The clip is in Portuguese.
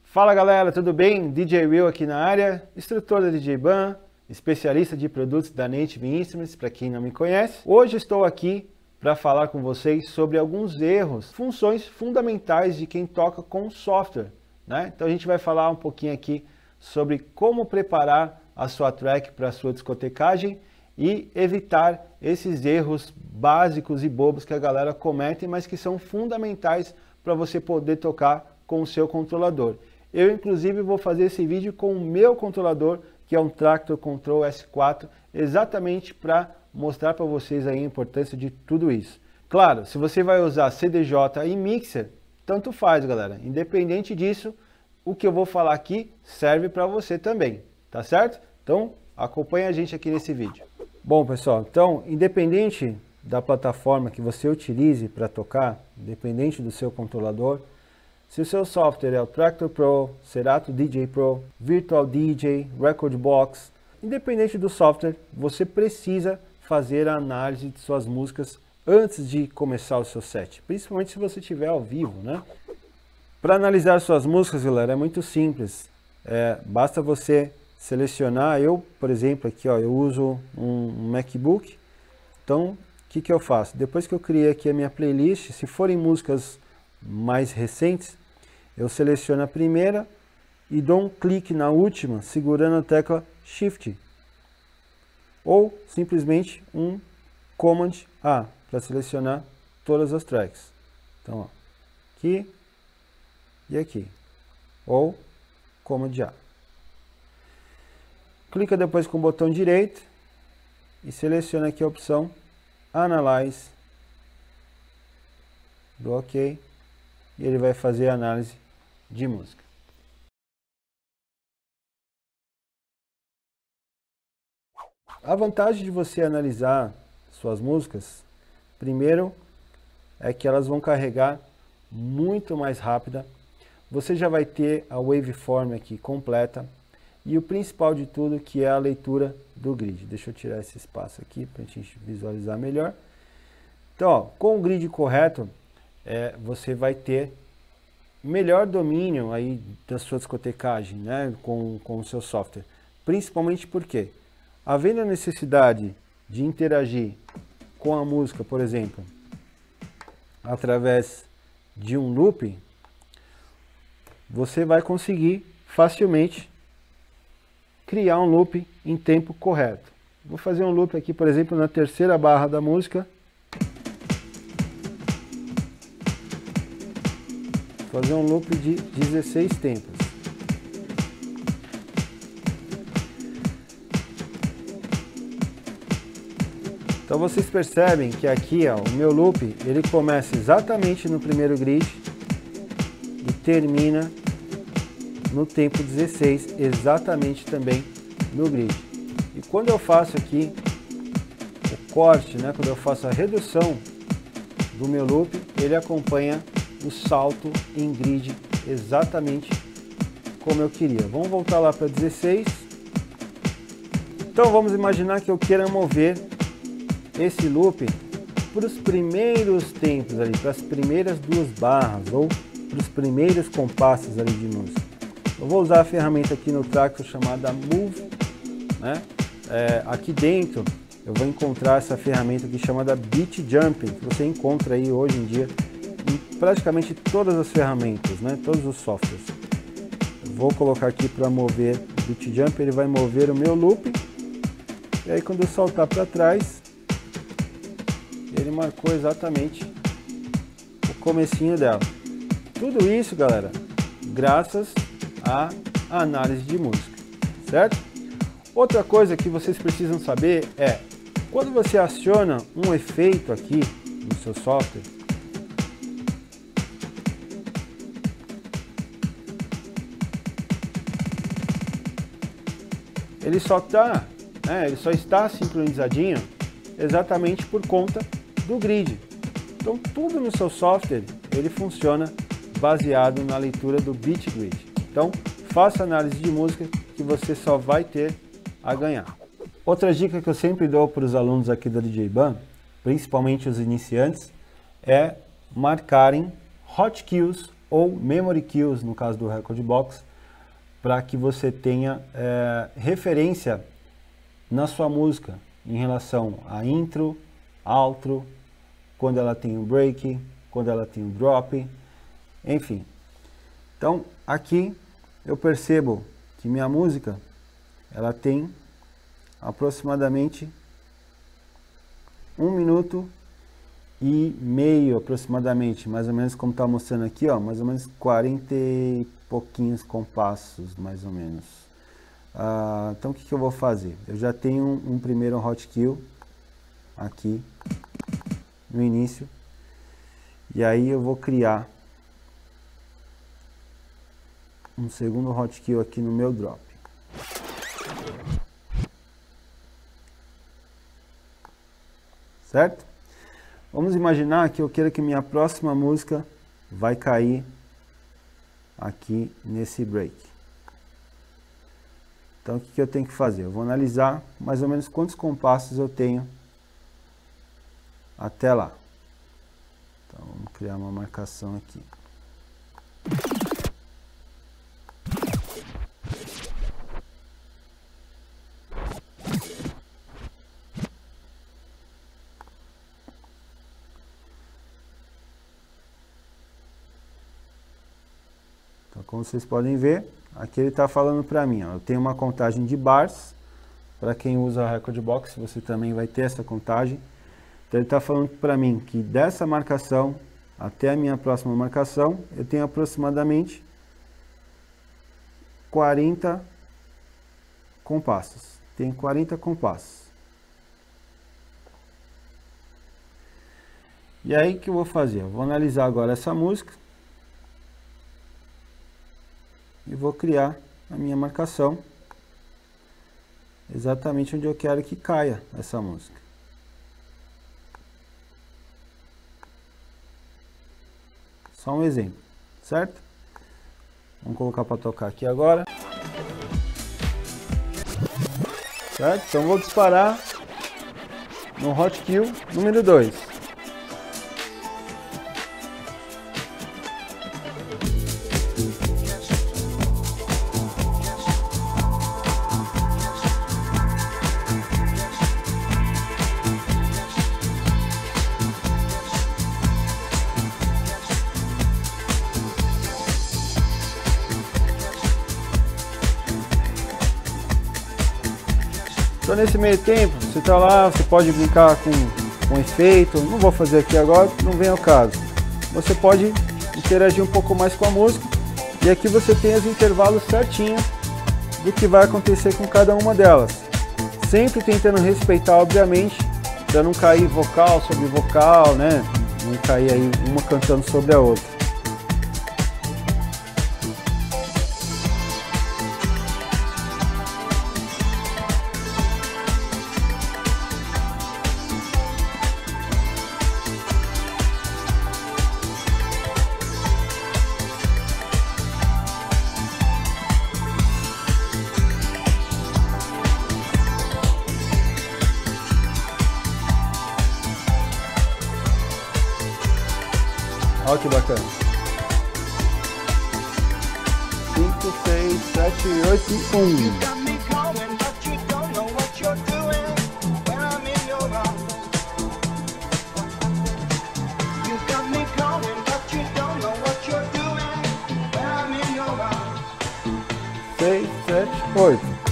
Fala galera, tudo bem? DJ Will aqui na área, instrutor da DJ Ban, especialista de produtos da Native Instruments, para quem não me conhece. Hoje estou aqui para falar com vocês sobre alguns erros, funções fundamentais de quem toca com software, né? Então a gente vai falar um pouquinho aqui sobre como preparar a sua track para a sua discotecagem e evitar esses erros básicos e bobos que a galera comete, mas que são fundamentais para você poder tocar com o seu controlador. Eu, inclusive, vou fazer esse vídeo com o meu controlador, que é um Traktor Control S4, exatamente para mostrar para vocês aí a importância de tudo isso. Claro, se você vai usar CDJ e mixer, tanto faz, galera. Independente disso, o que eu vou falar aqui serve para você também, tá certo? Então, acompanhe a gente aqui nesse vídeo. Bom, pessoal, então, independente da plataforma que você utilize para tocar, independente do seu controlador, se o seu software é o Traktor Pro, Serato DJ Pro, Virtual DJ, Record Box, independente do software, você precisa fazer a análise de suas músicas antes de começar o seu set, principalmente se você estiver ao vivo, né? Para analisar suas músicas, galera, é muito simples. Basta você selecionar. Eu, por exemplo, aqui, ó, eu uso um MacBook. Então, o que eu faço? Depois que eu criei aqui a minha playlist, se forem músicas mais recentes, eu seleciono a primeira e dou um clique na última, segurando a tecla Shift. Ou simplesmente um Command A, para selecionar todas as tracks. Então, ó, aqui e aqui. Ou Command A. Clica depois com o botão direito e seleciona aqui a opção Analyze. Do OK. E ele vai fazer a análise de música. A vantagem de você analisar suas músicas, primeiro, é que elas vão carregar muito mais rápida. Você já vai ter a waveform aqui completa. E o principal de tudo, que é a leitura do grid. Deixa eu tirar esse espaço aqui para a gente visualizar melhor. Então, ó, com o grid correto, você vai ter melhor domínio aí da sua discotecagem, né, com o seu software. Principalmente porque, havendo a necessidade de interagir com a música, por exemplo, através de um loop, você vai conseguir facilmente criar um loop em tempo correto. Vou fazer um loop aqui, por exemplo, na terceira barra da música. Fazer um loop de 16 tempos. Então vocês percebem que aqui, ó, o meu loop, ele começa exatamente no primeiro grid e termina no tempo 16, exatamente também no grid. E quando eu faço aqui o corte, né, quando eu faço a redução do meu loop, ele acompanha o salto em grid exatamente como eu queria. Vamos voltar lá para 16. Então vamos imaginar que eu queira mover esse loop para os primeiros tempos ali, para as primeiras duas barras ou para os primeiros compassos ali de música. Eu vou usar a ferramenta aqui no Traktor chamada Move, né? Aqui dentro eu vou encontrar essa ferramenta aqui chamada Beat Jumping, que você encontra aí hoje em dia em praticamente todas as ferramentas, né? Todos os softwares. Eu vou colocar aqui para mover o Beat Jump, ele vai mover o meu loop, e aí quando eu soltar para trás, ele marcou exatamente o comecinho dela. Tudo isso, galera, graças à análise de música, certo? Outra coisa que vocês precisam saber é, quando você aciona um efeito aqui no seu software, ele só está sincronizadinho exatamente por conta do grid. Então tudo no seu software ele funciona baseado na leitura do Beat Grid. Então faça análise de música que você só vai ter a ganhar. Outra dica que eu sempre dou para os alunos aqui da DJ Ban, principalmente os iniciantes, é marcarem hotkeys ou memory cues, no caso do Rekordbox, para que você tenha referência na sua música em relação a intro, outro, quando ela tem um break, quando ela tem um drop, enfim. Então aqui eu percebo que minha música ela tem aproximadamente 1 minuto e meio aproximadamente, mais ou menos como está mostrando aqui, ó, mais ou menos 40 e pouquinhos compassos, mais ou menos. Então o que eu vou fazer? Eu já tenho um primeiro hot kill aqui no início, e aí eu vou criar um segundo hot kill aqui no meu drop. Certo? Vamos imaginar que eu queira que minha próxima música vai cair aqui nesse break. Então o que eu tenho que fazer? Eu vou analisar mais ou menos quantos compassos eu tenho até lá. Então vamos criar uma marcação aqui. Como vocês podem ver, aqui ele está falando para mim, ó, eu tenho uma contagem de bars, para quem usa a Rekordbox, você também vai ter essa contagem. Então ele está falando para mim que dessa marcação até a minha próxima marcação, eu tenho aproximadamente 40 compassos. Tem 40 compassos. E aí o que eu vou fazer? Eu vou analisar agora essa música. E vou criar a minha marcação exatamente onde eu quero que caia essa música. Só um exemplo, certo? Vamos colocar para tocar aqui agora. Certo? Então vou disparar no hot kill número 2. Então nesse meio tempo, você está lá, você pode brincar com efeito, não vou fazer aqui agora, não vem ao caso. Você pode interagir um pouco mais com a música, e aqui você tem os intervalos certinhos do que vai acontecer com cada uma delas. Sempre tentando respeitar, obviamente, para não cair vocal sobre vocal, né? Não cair aí uma cantando sobre a outra. Olha que bacana. 5, 6, 7, 8 e 1. Seis, 7, 8.